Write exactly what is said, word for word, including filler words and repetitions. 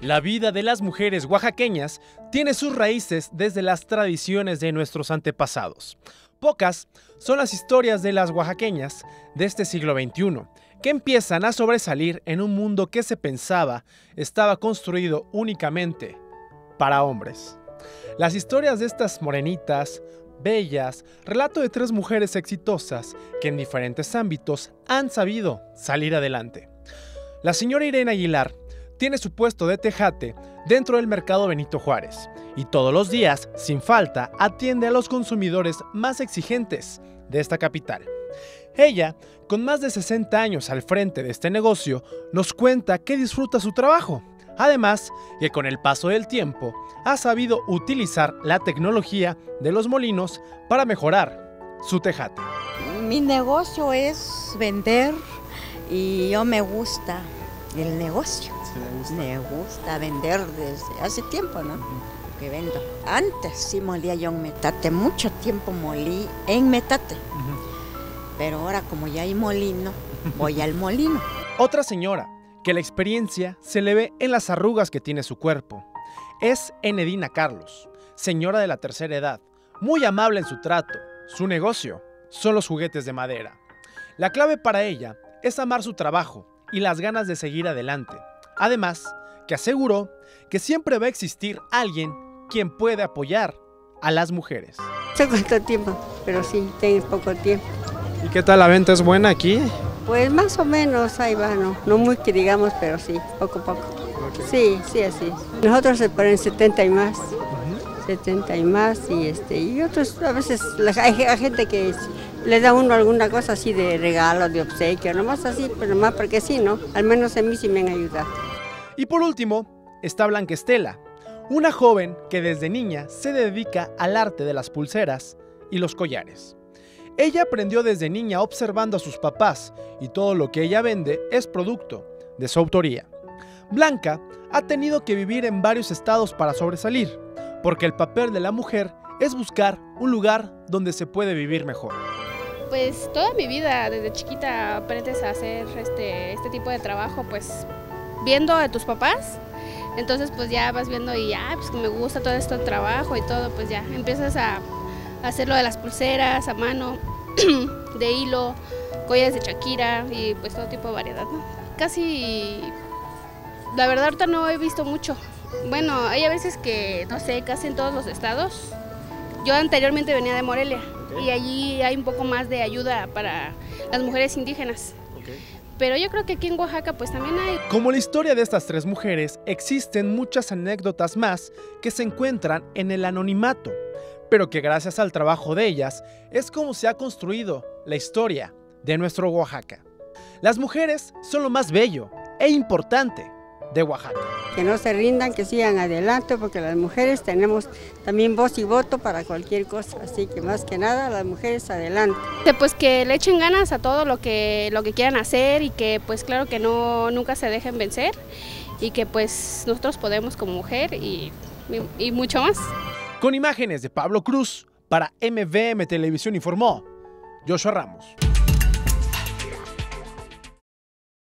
La vida de las mujeres oaxaqueñas tiene sus raíces desde las tradiciones de nuestros antepasados. Pocas son las historias de las oaxaqueñas de este siglo veintiuno, que empiezan a sobresalir en un mundo que se pensaba estaba construido únicamente para hombres. Las historias de estas morenitas, bellas, relato de tres mujeres exitosas que en diferentes ámbitos han sabido salir adelante. La señora Irene Aguilar tiene su puesto de tejate dentro del mercado Benito Juárez y todos los días, sin falta, atiende a los consumidores más exigentes de esta capital. Ella, con más de sesenta años al frente de este negocio, nos cuenta que disfruta su trabajo. Además, que con el paso del tiempo ha sabido utilizar la tecnología de los molinos para mejorar su tejate. Mi negocio es vender y yo me gusta el negocio. Sí, me, gusta. me gusta vender desde hace tiempo, ¿no? Uh-huh. Que vendo. Antes sí molía yo en metate, mucho tiempo molí en metate. Uh-huh. Pero ahora como ya hay molino, voy al molino. Otra señora que la experiencia se le ve en las arrugas que tiene su cuerpo es Enedina Carlos, señora de la tercera edad, muy amable en su trato. Su negocio son los juguetes de madera. La clave para ella es amar su trabajo y las ganas de seguir adelante. Además, que aseguró que siempre va a existir alguien quien puede apoyar a las mujeres. No sé cuánto tiempo, pero sí, tengo poco tiempo. ¿Y qué tal la venta? ¿Es buena aquí? Pues más o menos, ahí va, no, no muy que digamos, pero sí, poco a poco. Okay. Sí, sí, así. Nosotros se ponen setenta y más, uh-huh. setenta y más, y este y otros, a veces hay, hay gente que le da a uno alguna cosa así de regalo, de obsequio, nomás así, pero nomás porque sí, ¿no? Al menos a mí sí me han ayudado. Y por último, está Blanca Estela, una joven que desde niña se dedica al arte de las pulseras y los collares. Ella aprendió desde niña observando a sus papás y todo lo que ella vende es producto de su autoría. Blanca ha tenido que vivir en varios estados para sobresalir, porque el papel de la mujer es buscar un lugar donde se puede vivir mejor. Pues toda mi vida, desde chiquita aprendes a hacer este, este tipo de trabajo, pues viendo a tus papás, entonces pues ya vas viendo y ya, pues me gusta todo esto de trabajo y todo, pues ya empiezas a hacer lo de las pulseras a mano, de hilo, collares de Shakira y pues todo tipo de variedad, ¿no? Casi, la verdad ahorita no he visto mucho. Bueno, hay a veces que, no sé, casi en todos los estados. Yo anteriormente venía de Morelia, okay, y allí hay un poco más de ayuda para las mujeres indígenas. Okay. Pero yo creo que aquí en Oaxaca pues también hay. Como la historia de estas tres mujeres, existen muchas anécdotas más que se encuentran en el anonimato, pero que gracias al trabajo de ellas es como se ha construido la historia de nuestro Oaxaca. Las mujeres son lo más bello e importante de Oaxaca. Que no se rindan, que sigan adelante, porque las mujeres tenemos también voz y voto para cualquier cosa, así que más que nada las mujeres adelante. Pues que le echen ganas a todo lo que, lo que quieran hacer y que pues claro que no, nunca se dejen vencer y que pues nosotros podemos como mujer y, y, y mucho más. Con imágenes de Pablo Cruz, para M V M Televisión informó Joshua Ramos.